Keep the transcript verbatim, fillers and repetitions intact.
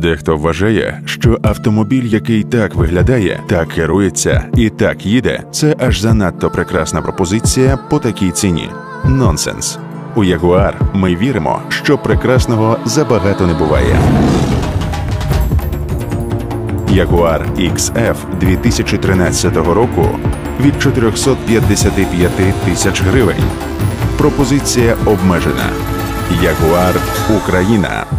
Дехто вважає, що автомобіль, який так виглядає, так керується і так їде, це аж занадто прекрасна пропозиція по такій ціні. Нонсенс. У Jaguar ми віримо, що прекрасного забагато не буває. Jaguar ікс еф дві тисячі тринадцятого року від чотирьохсот п'ятдесят п'ять тисяч гривень. Пропозиція обмежена. Jaguar Україна.